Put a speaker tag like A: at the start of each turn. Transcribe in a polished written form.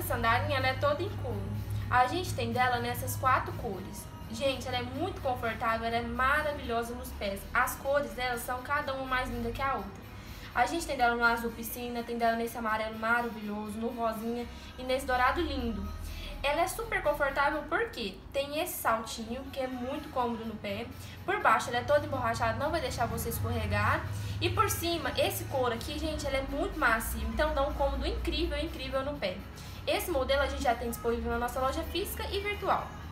A: sandália ela é toda em couro. A gente tem dela nessas 4 cores. Gente, ela é muito confortável, ela é maravilhosa nos pés. As cores dela são cada uma mais linda que a outra. A gente tem dela no azul piscina, tem dela nesse amarelo maravilhoso, no rosinha e nesse dourado lindo. Ela é super confortável porque tem esse saltinho, que é muito cômodo no pé. Por baixo ela é toda emborrachada, não vai deixar você escorregar. E por cima, esse couro aqui, gente, ele é muito macio, então dá um cômodo incrível, incrível no pé. Esse modelo a gente já tem disponível na nossa loja física e virtual.